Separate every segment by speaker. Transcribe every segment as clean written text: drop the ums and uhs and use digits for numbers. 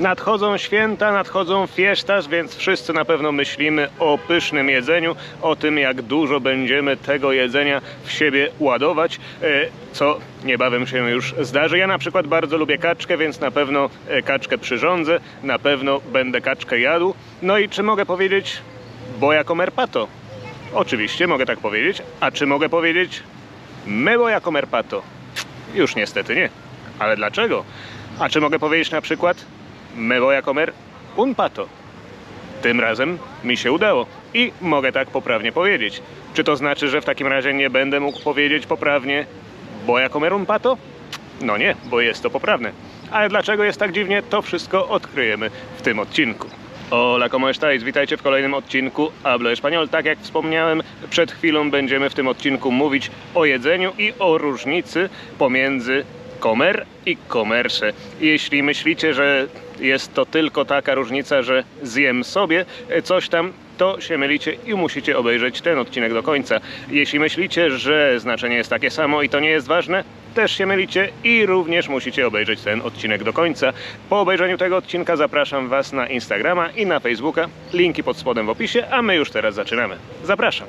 Speaker 1: Nadchodzą święta, nadchodzą fiestas, więc wszyscy na pewno myślimy o pysznym jedzeniu, o tym, jak dużo będziemy tego jedzenia w siebie ładować, co niebawem się już zdarzy. Ja na przykład bardzo lubię kaczkę, więc na pewno kaczkę przyrządzę, na pewno będę kaczkę jadł. No i czy mogę powiedzieć voy a comer pato? Oczywiście mogę tak powiedzieć. A czy mogę powiedzieć me voy a comer pato? Już niestety nie. Ale dlaczego? A czy mogę powiedzieć na przykład me voy a comer un pato? Tym razem mi się udało i mogę tak poprawnie powiedzieć. Czy to znaczy, że w takim razie nie będę mógł powiedzieć poprawnie voy a comer un pato? No nie, bo jest to poprawne. Ale dlaczego jest tak dziwnie, to wszystko odkryjemy w tym odcinku. Hola, ¿cómo estáis? Witajcie w kolejnym odcinku Hablo Español. Tak jak wspomniałem, przed chwilą będziemy w tym odcinku mówić o jedzeniu i o różnicy pomiędzy comer i comerse. Jeśli myślicie, że jest to tylko taka różnica, że zjem sobie coś tam, to się mylicie i musicie obejrzeć ten odcinek do końca. Jeśli myślicie, że znaczenie jest takie samo i to nie jest ważne, też się mylicie i również musicie obejrzeć ten odcinek do końca. Po obejrzeniu tego odcinka zapraszam Was na Instagrama i na Facebooka. Linki pod spodem w opisie, a my już teraz zaczynamy. Zapraszam!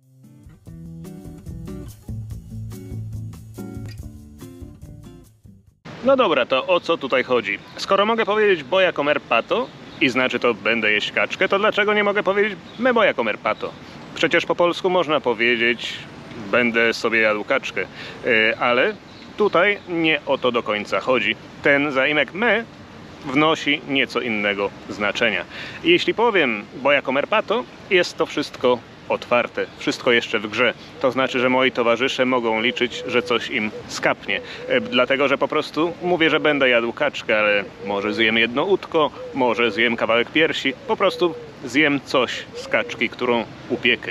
Speaker 1: No dobra, to o co tutaj chodzi? Skoro mogę powiedzieć voy a comer pato i znaczy to będę jeść kaczkę, to dlaczego nie mogę powiedzieć me voy a comer pato? Przecież po polsku można powiedzieć będę sobie jadł kaczkę, ale tutaj nie o to do końca chodzi. Ten zaimek me wnosi nieco innego znaczenia. Jeśli powiem voy a comer pato, jest to wszystko otwarte, wszystko jeszcze w grze. To znaczy, że moi towarzysze mogą liczyć, że coś im skapnie. Dlatego, że po prostu mówię, że będę jadł kaczkę, ale może zjem jedno udko, może zjem kawałek piersi, po prostu zjem coś z kaczki, którą upiekę.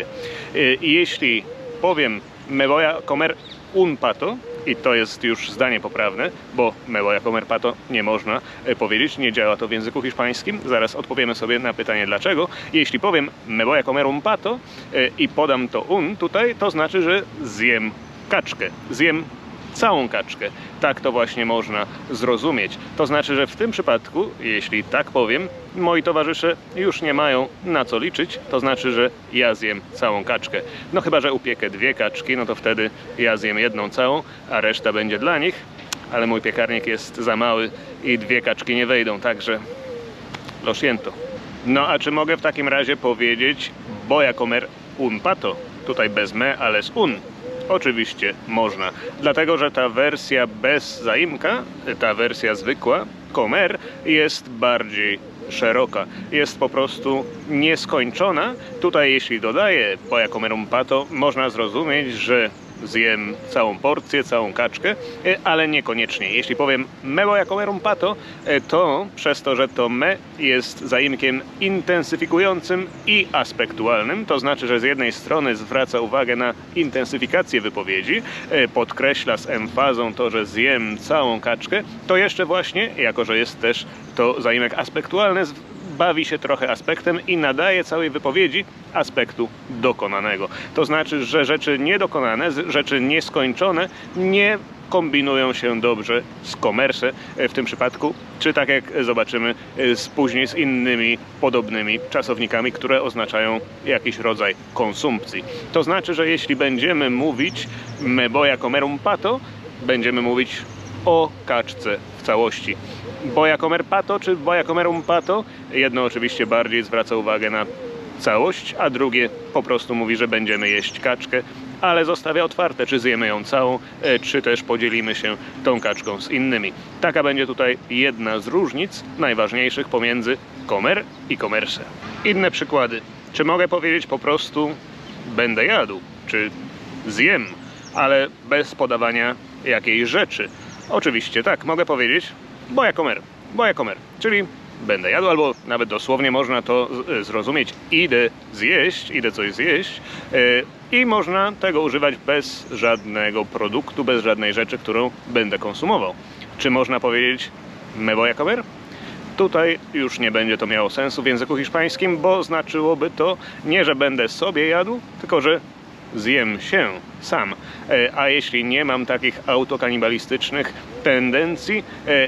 Speaker 1: I jeśli powiem me voy a comer un pato, i to jest już zdanie poprawne, bo me voy a comer pato nie można powiedzieć, nie działa to w języku hiszpańskim. Zaraz odpowiemy sobie na pytanie dlaczego. Jeśli powiem me voy a comer un pato i podam to un tutaj, to znaczy, że zjem kaczkę, zjem całą kaczkę. Tak to właśnie można zrozumieć. To znaczy, że w tym przypadku, jeśli tak powiem, moi towarzysze już nie mają na co liczyć. To znaczy, że ja zjem całą kaczkę. No chyba że upiekę dwie kaczki, no to wtedy ja zjem jedną całą, a reszta będzie dla nich. Ale mój piekarnik jest za mały i dwie kaczki nie wejdą, także lo siento. No a czy mogę w takim razie powiedzieć voy a comer un pato? Tutaj bez me, ale z un. Oczywiście można, dlatego że ta wersja bez zaimka, ta wersja zwykła, comer, jest bardziej szeroka, jest po prostu nieskończona. Tutaj jeśli dodaję voy a comer un pato, można zrozumieć, że zjem całą porcję, całą kaczkę, ale niekoniecznie. Jeśli powiem me voy a comer un pato, to przez to, że to me jest zaimkiem intensyfikującym i aspektualnym, to znaczy, że z jednej strony zwraca uwagę na intensyfikację wypowiedzi, podkreśla z emfazą to, że zjem całą kaczkę, to jeszcze właśnie, jako że jest też to zaimek aspektualny, bawi się trochę aspektem i nadaje całej wypowiedzi aspektu dokonanego. To znaczy, że rzeczy niedokonane, rzeczy nieskończone nie kombinują się dobrze z comerse w tym przypadku, czy tak jak zobaczymy później z innymi podobnymi czasownikami, które oznaczają jakiś rodzaj konsumpcji. To znaczy, że jeśli będziemy mówić me voy a comer un pato, będziemy mówić o kaczce w całości. Voy a comer pato czy voy a comer un pato? Jedno oczywiście bardziej zwraca uwagę na całość, a drugie po prostu mówi, że będziemy jeść kaczkę, ale zostawia otwarte, czy zjemy ją całą, czy też podzielimy się tą kaczką z innymi. Taka będzie tutaj jedna z różnic najważniejszych pomiędzy comer i comerse. Inne przykłady. Czy mogę powiedzieć po prostu będę jadł, czy zjem, ale bez podawania jakiejś rzeczy? Oczywiście tak, mogę powiedzieć voy a comer, czyli będę jadł, albo nawet dosłownie można to zrozumieć idę zjeść, idę coś zjeść i można tego używać bez żadnego produktu, bez żadnej rzeczy, którą będę konsumował. Czy można powiedzieć me voy a comer? Tutaj już nie będzie to miało sensu w języku hiszpańskim, bo znaczyłoby to nie, że będę sobie jadł, tylko że zjem się sam. A jeśli nie mam takich autokanibalistycznych tendencji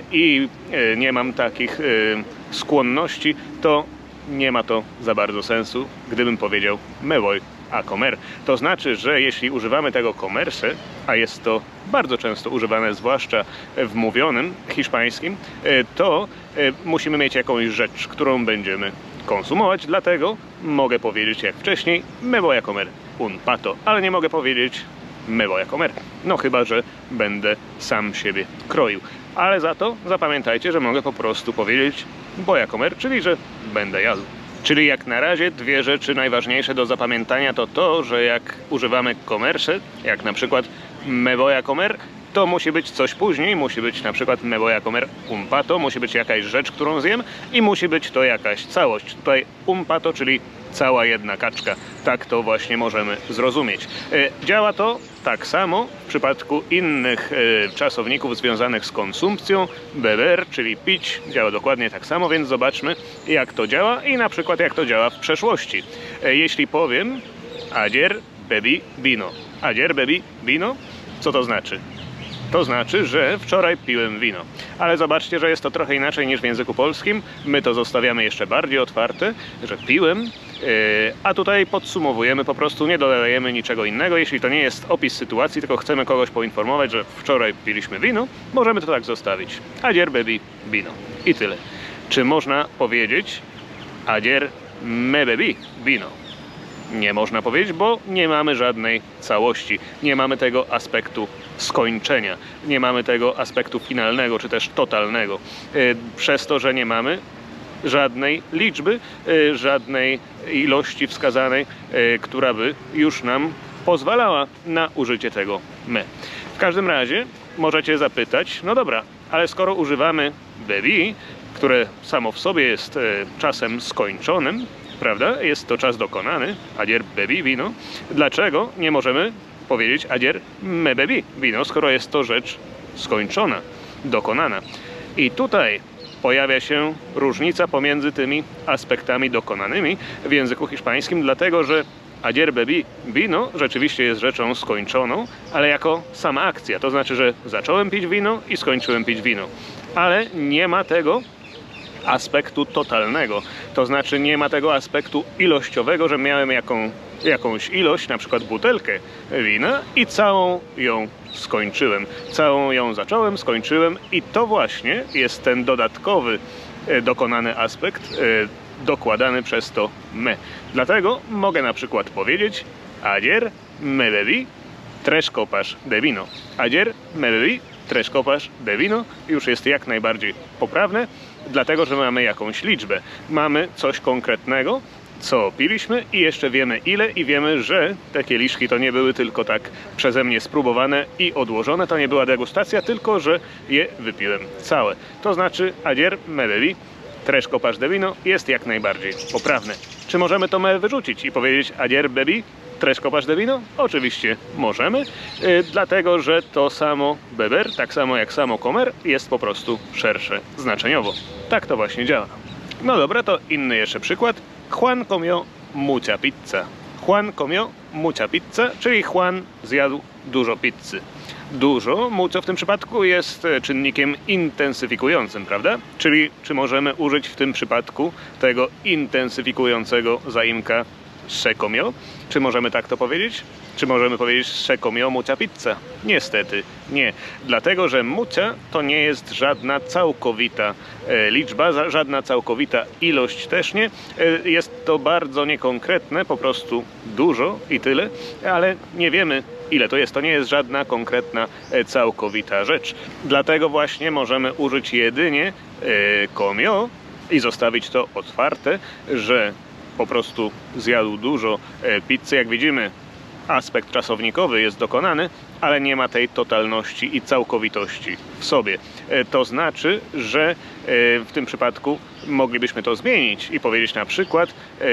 Speaker 1: i nie mam takich skłonności, to nie ma to za bardzo sensu, gdybym powiedział me voy a comer. To znaczy, że jeśli używamy tego comerse, a jest to bardzo często używane, zwłaszcza w mówionym hiszpańskim, to musimy mieć jakąś rzecz, którą będziemy konsumować, dlatego mogę powiedzieć jak wcześniej me voy a comer un pato, ale nie mogę powiedzieć me voy a comer, no chyba że będę sam siebie kroił. Ale za to zapamiętajcie, że mogę po prostu powiedzieć voy a comer, czyli że będę jadł. Czyli jak na razie dwie rzeczy najważniejsze do zapamiętania to to, że jak używamy comerse, jak na przykład me voy a comer, to musi być coś później, musi być na przykład me voy a comer un pato, musi być jakaś rzecz, którą zjem i musi być to jakaś całość. Tutaj un pato, czyli cała jedna kaczka. Tak to właśnie możemy zrozumieć. Działa to tak samo w przypadku innych czasowników związanych z konsumpcją. Beber, czyli pić, działa dokładnie tak samo, więc zobaczmy jak to działa i na przykład jak to działa w przeszłości. Jeśli powiem ayer bebí vino. Ayer bebí vino, co to znaczy? To znaczy, że wczoraj piłem wino. Ale zobaczcie, że jest to trochę inaczej niż w języku polskim. My to zostawiamy jeszcze bardziej otwarte, że piłem, a tutaj podsumowujemy, po prostu nie dodajemy niczego innego. Jeśli to nie jest opis sytuacji, tylko chcemy kogoś poinformować, że wczoraj piliśmy wino, możemy to tak zostawić. Ayer bebí vino. I tyle. Czy można powiedzieć ayer me bebí vino? Nie można powiedzieć, bo nie mamy żadnej całości, nie mamy tego aspektu skończenia, nie mamy tego aspektu finalnego, czy też totalnego. Przez to, że nie mamy żadnej liczby, żadnej ilości wskazanej, która by już nam pozwalała na użycie tego me. W każdym razie możecie zapytać, no dobra, ale skoro używamy bebí, które samo w sobie jest czasem skończonym, prawda? Jest to czas dokonany, ayer bebí vino. Dlaczego nie możemy powiedzieć ayer me bebí vino, skoro jest to rzecz skończona, dokonana? I tutaj pojawia się różnica pomiędzy tymi aspektami dokonanymi w języku hiszpańskim, dlatego że ayer bebí vino rzeczywiście jest rzeczą skończoną, ale jako sama akcja. To znaczy, że zacząłem pić wino i skończyłem pić wino. Ale nie ma tego aspektu totalnego, to znaczy nie ma tego aspektu ilościowego, że miałem jakąś ilość, na przykład butelkę wina i całą ją skończyłem. Całą ją zacząłem, skończyłem i to właśnie jest ten dodatkowy, dokonany aspekt, dokładany przez to me. Dlatego mogę na przykład powiedzieć ayer me bebí 3 copas de vino. Ayer me bebí 3 copas de vino już jest jak najbardziej poprawne, dlatego że mamy jakąś liczbę. Mamy coś konkretnego, co piliśmy i jeszcze wiemy ile i wiemy, że te kieliszki to nie były tylko tak przeze mnie spróbowane i odłożone, to nie była degustacja, tylko że je wypiłem całe. To znaczy ayer me bebí 3 copas de vino jest jak najbardziej poprawne. Czy możemy to me wyrzucić i powiedzieć ayer bebí 3 copas de vino? Oczywiście możemy, dlatego że to samo beber, tak samo jak samo comer, jest po prostu szersze znaczeniowo. Tak to właśnie działa. No dobra, to inny jeszcze przykład. Juan comió mucha pizza. Juan comió mucha pizza, czyli Juan zjadł dużo pizzy. Dużo, mucho w tym przypadku jest czynnikiem intensyfikującym, prawda? Czyli czy możemy użyć w tym przypadku tego intensyfikującego zaimka se comió? Czy możemy tak to powiedzieć? Czy możemy powiedzieć se comió mucha pizza? Niestety nie. Dlatego, że mucha to nie jest żadna całkowita liczba, żadna całkowita ilość też nie. Jest to bardzo niekonkretne, po prostu dużo i tyle, ale nie wiemy ile to jest. To nie jest żadna konkretna, całkowita rzecz. Dlatego właśnie możemy użyć jedynie comió i zostawić to otwarte, że po prostu zjadł dużo pizzy. Jak widzimy, aspekt czasownikowy jest dokonany, ale nie ma tej totalności i całkowitości w sobie. To znaczy, że w tym przypadku moglibyśmy to zmienić i powiedzieć na przykład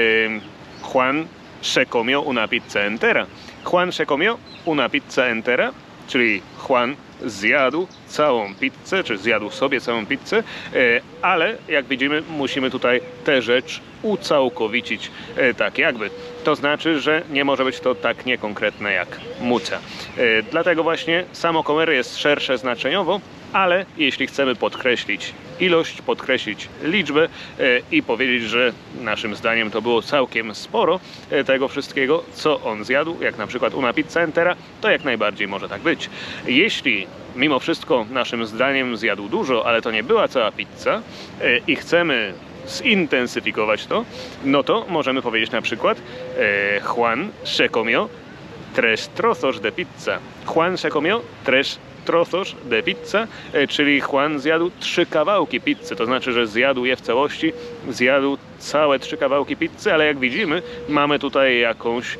Speaker 1: Juan se comió una pizza entera. Juan se comió una pizza entera, czyli Juan zjadł całą pizzę, czy zjadł sobie całą pizzę, ale jak widzimy, musimy tutaj tę rzecz ucałkowicić tak jakby. to znaczy, że nie może być to tak niekonkretne jak muca. Dlatego właśnie samo comer jest szersze znaczeniowo, ale jeśli chcemy podkreślić ilość, podkreślić liczbę i powiedzieć, że naszym zdaniem to było całkiem sporo tego wszystkiego, co on zjadł, jak na przykład una pizza entera, to jak najbardziej może tak być. Jeśli mimo wszystko naszym zdaniem zjadł dużo, ale to nie była cała pizza i chcemy zintensyfikować to, no to możemy powiedzieć na przykład Juan se comió 3 trozos de pizza. Juan se comió 3 trozos de pizza, czyli Juan zjadł 3 kawałki pizzy, to znaczy, że zjadł je w całości, zjadł całe 3 kawałki pizzy, ale jak widzimy, mamy tutaj jakąś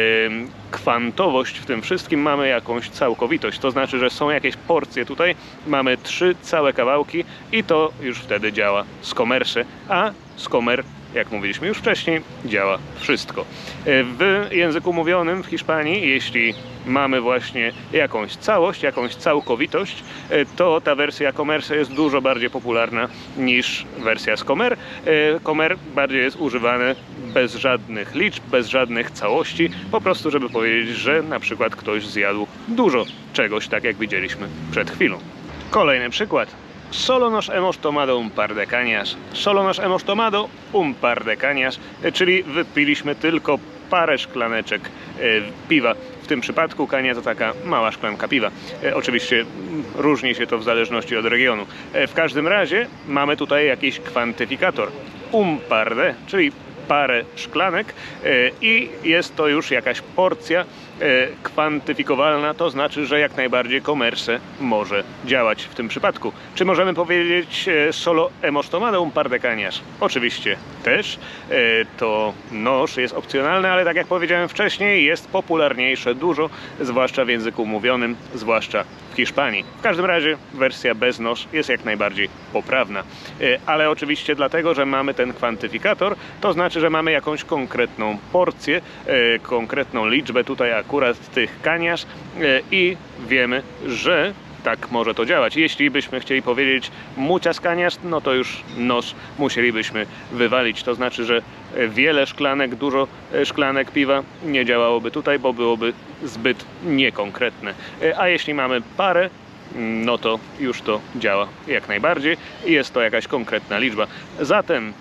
Speaker 1: kwantowość w tym wszystkim, mamy jakąś całkowitość, to znaczy, że są jakieś porcje tutaj, mamy 3 całe kawałki i to już wtedy działa z comerse, a z comer, jak mówiliśmy już wcześniej, działa wszystko. W języku mówionym w Hiszpanii, jeśli mamy właśnie jakąś całość, jakąś całkowitość, to ta wersja comerse jest dużo bardziej popularna niż wersja z comer. Comer bardziej jest używany bez żadnych liczb, bez żadnych całości, po prostu żeby powiedzieć, że na przykład ktoś zjadł dużo czegoś, tak jak widzieliśmy przed chwilą. Kolejny przykład. Solo nos hemos tomado un par de cañas. Solo nos hemos tomado un par de cañas, czyli wypiliśmy tylko parę szklaneczek piwa. W tym przypadku kania to taka mała szklanka piwa. Oczywiście różni się to w zależności od regionu. W każdym razie mamy tutaj jakiś kwantyfikator. Un par de, czyli parę szklanek i jest to już jakaś porcja kwantyfikowalna, to znaczy, że jak najbardziej comerse może działać w tym przypadku. Czy możemy powiedzieć solo hemos tomado un par de cañas? Oczywiście też. To nos jest opcjonalne, ale tak jak powiedziałem wcześniej, jest popularniejsze dużo, zwłaszcza w języku mówionym, zwłaszcza w Hiszpanii. W każdym razie wersja bez nos jest jak najbardziej poprawna. Ale oczywiście dlatego, że mamy ten kwantyfikator, to znaczy, że mamy jakąś konkretną porcję, konkretną liczbę tutaj akurat tych kaniasz i wiemy, że tak może to działać. Jeśli byśmy chcieli powiedzieć muchas cañas, no to już nos musielibyśmy wywalić. To znaczy, że wiele szklanek, dużo szklanek piwa nie działałoby tutaj, bo byłoby zbyt niekonkretne. A jeśli mamy parę, no to już to działa jak najbardziej i jest to jakaś konkretna liczba. Zatem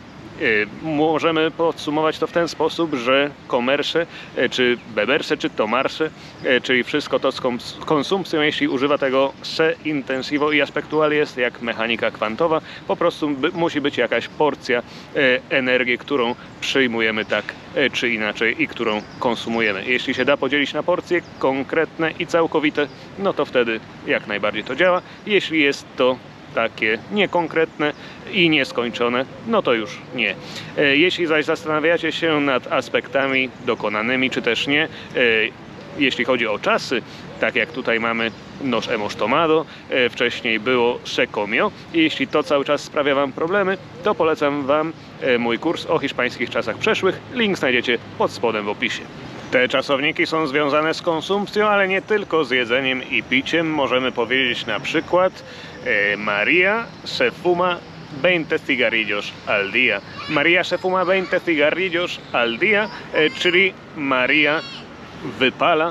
Speaker 1: możemy podsumować to w ten sposób, że comerse, czy beberse, czy tomarse, czyli wszystko to z konsumpcją, jeśli używa tego se intensivo i aspectual, jest jak mechanika kwantowa, po prostu musi być jakaś porcja energii, którą przyjmujemy tak czy inaczej i którą konsumujemy. Jeśli się da podzielić na porcje konkretne i całkowite, no to wtedy jak najbardziej to działa. Jeśli jest to takie niekonkretne i nieskończone, no to już nie. Jeśli zaś zastanawiacie się nad aspektami dokonanymi, czy też nie, jeśli chodzi o czasy, tak jak tutaj mamy nos hemos tomado, wcześniej było se comió i jeśli to cały czas sprawia Wam problemy, to polecam Wam mój kurs o hiszpańskich czasach przeszłych. Link znajdziecie pod spodem w opisie. Te czasowniki są związane z konsumpcją, ale nie tylko z jedzeniem i piciem. Możemy powiedzieć na przykład María se fuma 20 cigarrillos al día. María se fuma 20 cigarrillos al día, czyli Maria wypala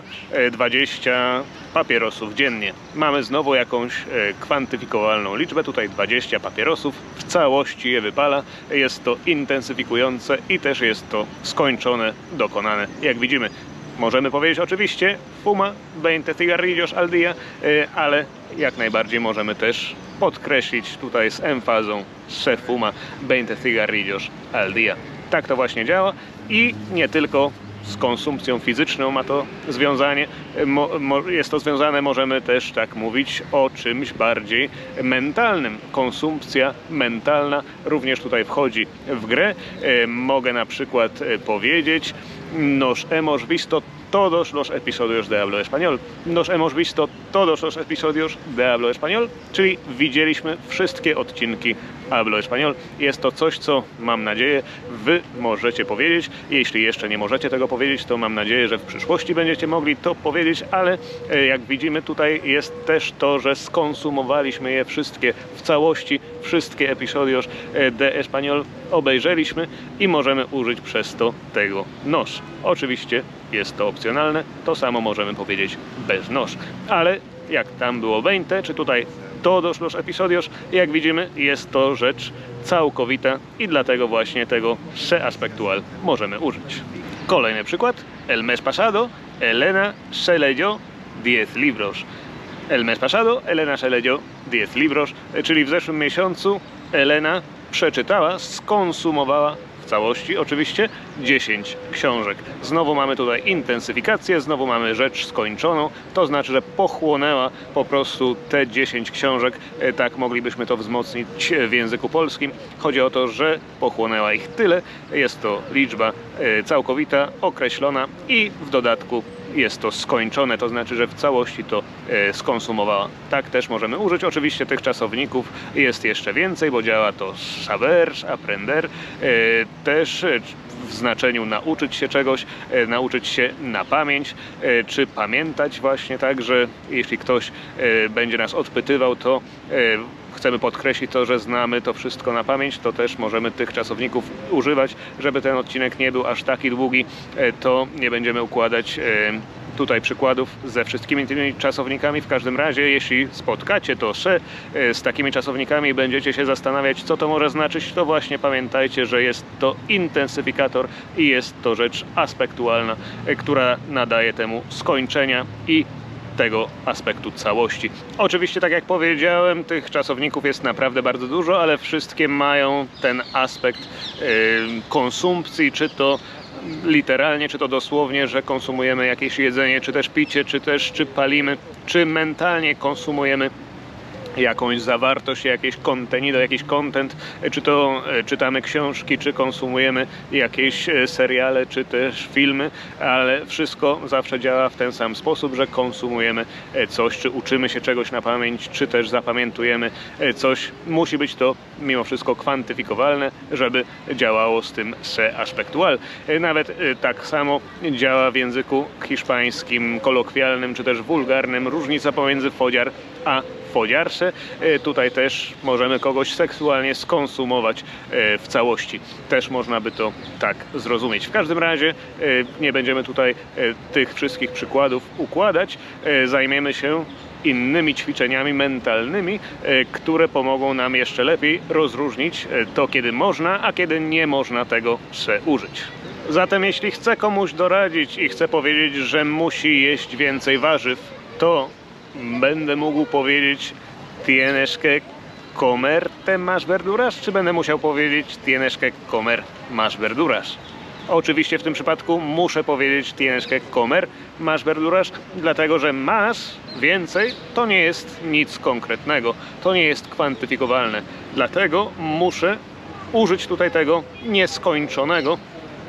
Speaker 1: 20 papierosów dziennie. Mamy znowu jakąś kwantyfikowalną liczbę, tutaj 20 papierosów, w całości je wypala. Jest to intensyfikujące i też jest to skończone, dokonane, jak widzimy. Możemy powiedzieć oczywiście fuma 20 cigarrillos al día, ale jak najbardziej możemy też podkreślić tutaj z emfazą se fuma 20 cigarrillos al día. Tak to właśnie działa i nie tylko z konsumpcją fizyczną ma to związanie, jest to związane, możemy też tak mówić, o czymś bardziej mentalnym. Konsumpcja mentalna również tutaj wchodzi w grę. Mogę na przykład powiedzieć nos hemos visto todos los episodios de Hablo Español. Nos hemos visto todos los episodios de Hablo Español, czyli widzieliśmy wszystkie odcinki Hablo Español. Jest to coś, co mam nadzieję Wy możecie powiedzieć. Jeśli jeszcze nie możecie tego powiedzieć, to mam nadzieję, że w przyszłości będziecie mogli to powiedzieć, ale jak widzimy tutaj jest też to, że skonsumowaliśmy je wszystkie w całości, wszystkie episodios de Español obejrzeliśmy i możemy użyć przez to tego nos. Oczywiście jest to opcjonalne, to samo możemy powiedzieć bez nos, ale jak tam było 20, czy tutaj todos los episodios, jak widzimy, jest to rzecz całkowita i dlatego właśnie tego se aspectual możemy użyć. Kolejny przykład. El mes pasado, Elena se leyó 10 libros. El mes pasado, Elena se leyó 10 libros, czyli w zeszłym miesiącu Elena przeczytała, skonsumowała w całości oczywiście 10 książek. Znowu mamy tutaj intensyfikację, znowu mamy rzecz skończoną, to znaczy, że pochłonęła po prostu te 10 książek, tak moglibyśmy to wzmocnić w języku polskim. Chodzi o to, że pochłonęła ich tyle, jest to liczba całkowita, określona i w dodatku jest to skończone, to znaczy, że w całości to skonsumowała. Tak też możemy użyć. Oczywiście tych czasowników jest jeszcze więcej, bo działa to saber, aprender, też w znaczeniu nauczyć się czegoś, nauczyć się na pamięć, czy pamiętać właśnie tak, że jeśli ktoś będzie nas odpytywał, to chcemy podkreślić to, że znamy to wszystko na pamięć, to też możemy tych czasowników używać. Żeby ten odcinek nie był aż taki długi, to nie będziemy układać tutaj przykładów ze wszystkimi tymi czasownikami. W każdym razie, jeśli spotkacie to se z takimi czasownikami i będziecie się zastanawiać, co to może znaczyć, to właśnie pamiętajcie, że jest to intensyfikator i jest to rzecz aspektualna, która nadaje temu skończenia i tego aspektu całości. Oczywiście, tak jak powiedziałem, tych czasowników jest naprawdę bardzo dużo, ale wszystkie mają ten aspekt konsumpcji, czy to literalnie, czy to dosłownie, że konsumujemy jakieś jedzenie, czy też picie, czy palimy, czy mentalnie konsumujemy jakąś zawartość, jakieś contenido, jakiś content, czy to czytamy książki, czy konsumujemy jakieś seriale, czy też filmy, ale wszystko zawsze działa w ten sam sposób, że konsumujemy coś, czy uczymy się czegoś na pamięć, czy też zapamiętujemy coś. Musi być to mimo wszystko kwantyfikowalne, żeby działało z tym se aspectual. Nawet tak samo działa w języku hiszpańskim, kolokwialnym, czy też wulgarnym różnica pomiędzy follar a follarse. Tutaj też możemy kogoś seksualnie skonsumować w całości. Też można by to tak zrozumieć. W każdym razie nie będziemy tutaj tych wszystkich przykładów układać. Zajmiemy się innymi ćwiczeniami mentalnymi, które pomogą nam jeszcze lepiej rozróżnić to, kiedy można, a kiedy nie można tego se użyć. Zatem jeśli chcę komuś doradzić i chcę powiedzieć, że musi jeść więcej warzyw, to będę mógł powiedzieć tienes que comerte más verduras, czy będę musiał powiedzieć tienes que comer más verduras? Oczywiście w tym przypadku muszę powiedzieć tienes que comer más verduras, dlatego że más, więcej, to nie jest nic konkretnego, to nie jest kwantyfikowalne. Dlatego muszę użyć tutaj tego nieskończonego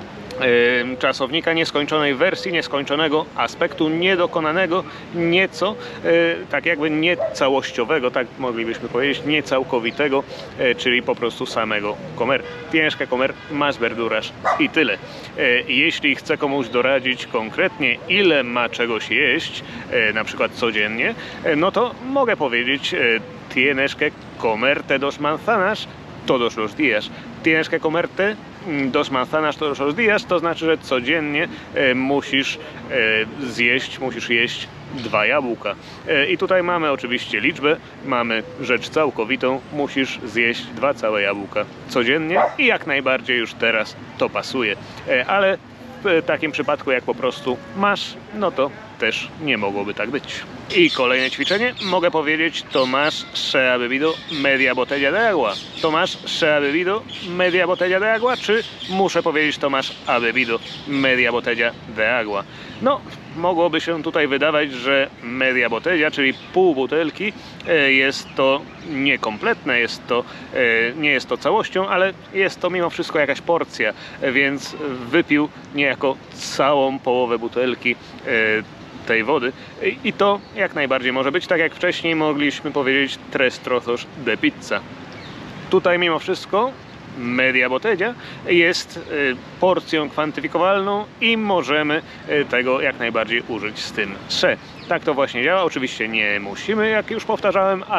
Speaker 1: czasownika, nieskończonej wersji, nieskończonego aspektu, niedokonanego, nieco, tak jakby niecałościowego, tak moglibyśmy powiedzieć, niecałkowitego, czyli po prostu samego comer. Tienes que comer más verduras i tyle. Jeśli chcę komuś doradzić konkretnie, ile ma czegoś jeść, na przykład codziennie, no to mogę powiedzieć tienes que comerte 2 manzanas todos los días. Tienes que comerte 2 manzanas todos los días, to znaczy, że codziennie musisz jeść 2 jabłka. I tutaj mamy oczywiście liczbę, mamy rzecz całkowitą, musisz zjeść 2 całe jabłka codziennie i jak najbardziej już teraz to pasuje. Ale w takim przypadku, jak po prostu masz, no to też nie mogłoby tak być. I kolejne ćwiczenie, mogę powiedzieć Tomás se ha bebido media botella de agua. Tomás se ha bebido media botella de agua, czy muszę powiedzieć Tomás ha bebido media botella de agua? No, mogłoby się tutaj wydawać, że media botella, czyli pół butelki, jest to niekompletne, nie jest to całością, ale jest to mimo wszystko jakaś porcja, więc wypił niejako całą połowę butelki tej wody i to jak najbardziej może być, tak jak wcześniej mogliśmy powiedzieć 3 trozos de pizza. Tutaj mimo wszystko media botella jest porcją kwantyfikowalną i możemy tego jak najbardziej użyć z tym se. Tak to właśnie działa, oczywiście nie musimy, jak już powtarzałem, ale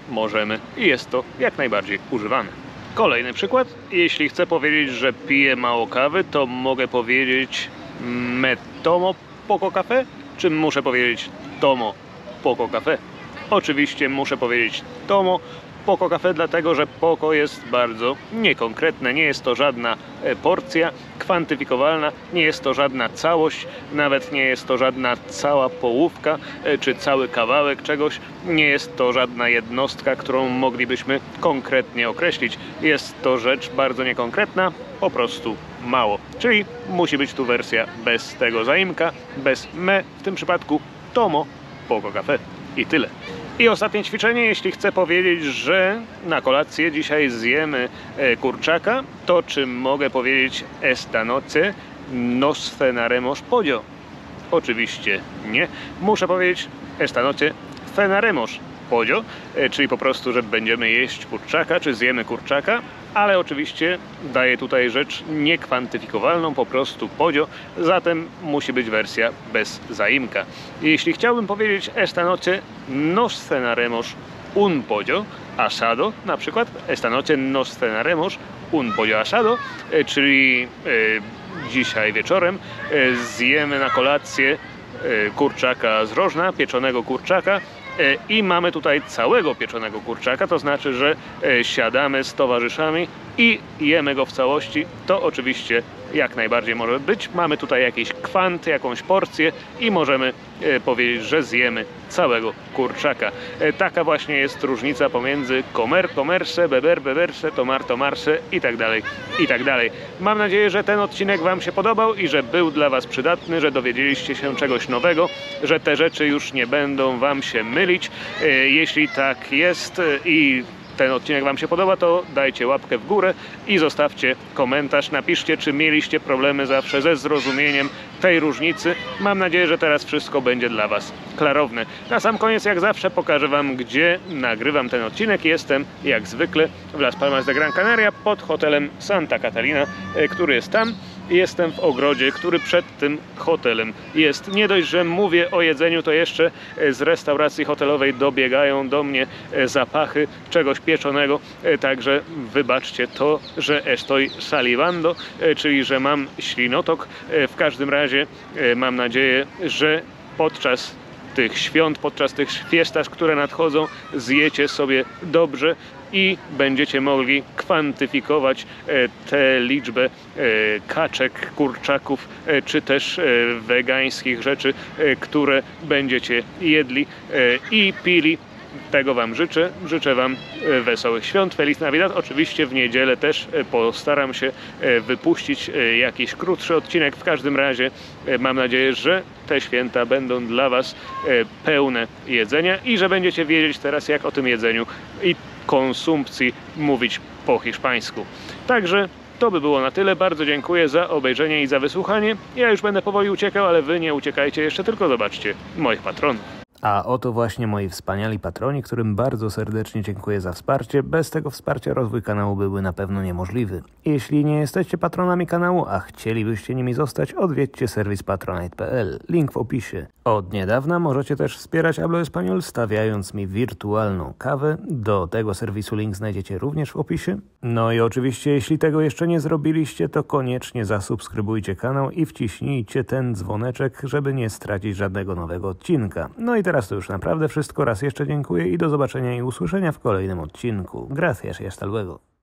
Speaker 1: możemy i jest to jak najbardziej używane. Kolejny przykład. Jeśli chcę powiedzieć, że piję mało kawy, to mogę powiedzieć me tomo poco café, czy muszę powiedzieć tomo poco café? Oczywiście muszę powiedzieć tomo poco café, dlatego że poco jest bardzo niekonkretne. Nie jest to żadna porcja kwantyfikowalna, nie jest to żadna całość, nawet nie jest to żadna cała połówka czy cały kawałek czegoś. Nie jest to żadna jednostka, którą moglibyśmy konkretnie określić. Jest to rzecz bardzo niekonkretna, po prostu mało. Czyli musi być tu wersja bez tego zaimka, bez me, w tym przypadku tomo poco café. I tyle. I ostatnie ćwiczenie, jeśli chcę powiedzieć, że na kolację dzisiaj zjemy kurczaka, to czy mogę powiedzieć esta noche nos cenaremos pollo? Oczywiście nie. Muszę powiedzieć esta noche cenaremos pollo, czyli po prostu, że będziemy jeść kurczaka, czy zjemy kurczaka, ale oczywiście daję tutaj rzecz niekwantyfikowalną, po prostu pollo, zatem musi być wersja bez zaimka. Jeśli chciałbym powiedzieć esta noche nos cenaremos un pollo asado, na przykład esta noche nos cenaremos un pollo asado, czyli dzisiaj wieczorem zjemy na kolację kurczaka z rożna, pieczonego kurczaka, i mamy tutaj całego pieczonego kurczaka, to znaczy, że siadamy z towarzyszami i jemy go w całości. To oczywiście jak najbardziej może być. Mamy tutaj jakiś kwant, jakąś porcję i możemy powiedzieć, że zjemy całego kurczaka. Taka właśnie jest różnica pomiędzy comer, comerse, beber, beberse, tomar, tomarse i tak dalej, i tak dalej. Mam nadzieję, że ten odcinek Wam się podobał i że był dla Was przydatny, że dowiedzieliście się czegoś nowego, że te rzeczy już nie będą Wam się mylić. Jeśli tak jest i ten odcinek Wam się podoba, to dajcie łapkę w górę i zostawcie komentarz. Napiszcie, czy mieliście problemy zawsze ze zrozumieniem tej różnicy. Mam nadzieję, że teraz wszystko będzie dla Was klarowne. Na sam koniec, jak zawsze, pokażę Wam, gdzie nagrywam ten odcinek. Jestem, jak zwykle, w Las Palmas de Gran Canaria pod hotelem Santa Catalina, który jest tam. Jestem w ogrodzie, który przed tym hotelem jest. Nie dość, że mówię o jedzeniu, to jeszcze z restauracji hotelowej dobiegają do mnie zapachy czegoś pieczonego. Także wybaczcie to, że estoy salivando, czyli że mam ślinotok. W każdym razie mam nadzieję, że podczas tych świąt, podczas tych fiestas, które nadchodzą, zjecie sobie dobrze i będziecie mogli kwantyfikować tę liczbę kaczek, kurczaków, czy też wegańskich rzeczy, które będziecie jedli i pili. Tego Wam życzę. Życzę Wam wesołych świąt, Feliz Navidad. Oczywiście w niedzielę też postaram się wypuścić jakiś krótszy odcinek. W każdym razie mam nadzieję, że te święta będą dla Was pełne jedzenia i że będziecie wiedzieć teraz, jak o tym jedzeniu i konsumpcji mówić po hiszpańsku. Także to by było na tyle. Bardzo dziękuję za obejrzenie i za wysłuchanie. Ja już będę powoli uciekał, ale Wy nie uciekajcie jeszcze, tylko zobaczcie moich patronów.
Speaker 2: A oto właśnie moi wspaniali patroni, którym bardzo serdecznie dziękuję za wsparcie. Bez tego wsparcia rozwój kanału byłby na pewno niemożliwy. Jeśli nie jesteście patronami kanału, a chcielibyście nimi zostać, odwiedźcie serwis patronite.pl. Link w opisie. Od niedawna możecie też wspierać Hablo Español, stawiając mi wirtualną kawę. Do tego serwisu link znajdziecie również w opisie. No i oczywiście, jeśli tego jeszcze nie zrobiliście, to koniecznie zasubskrybujcie kanał i wciśnijcie ten dzwoneczek, żeby nie stracić żadnego nowego odcinka. No i teraz to już naprawdę wszystko. Raz jeszcze dziękuję i do zobaczenia i usłyszenia w kolejnym odcinku. Gracias y hasta luego.